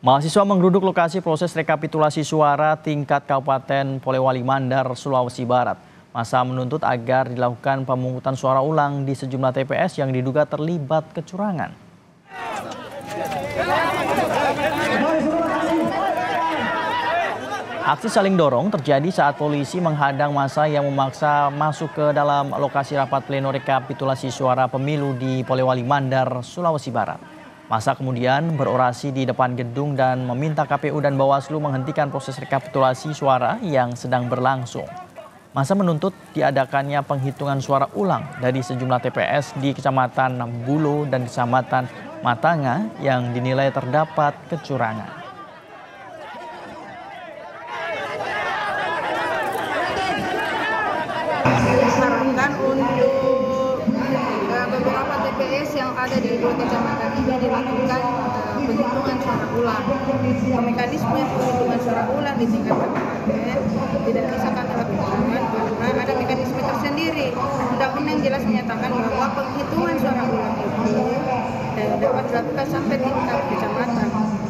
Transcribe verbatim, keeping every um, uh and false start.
Mahasiswa menggeruduk lokasi proses rekapitulasi suara tingkat Kabupaten Polewali Mandar, Sulawesi Barat. Masa menuntut agar dilakukan pemungutan suara ulang di sejumlah T P S yang diduga terlibat kecurangan. Aksi saling dorong terjadi saat polisi menghadang massa yang memaksa masuk ke dalam lokasi rapat pleno rekapitulasi suara pemilu di Polewali Mandar, Sulawesi Barat. Massa kemudian berorasi di depan gedung dan meminta K P U dan Bawaslu menghentikan proses rekapitulasi suara yang sedang berlangsung. Massa menuntut diadakannya penghitungan suara ulang dari sejumlah T P S di Kecamatan Bulo dan Kecamatan Matanga yang dinilai terdapat kecurangan. Disarankan untuk uh, beberapa T P S yang ada di dua kecamatan ini dilakukan uh, penghitungan suara ulang. Mekanisme penghitungan suara ulang di tingkat kabupaten tidak bisa kami lakukan karena ada mekanisme tersendiri. Undang-undang jelas menyatakan bahwa penghitungan suara ulang itu uh, dapat dilakukan sampai tingkat kecamatan.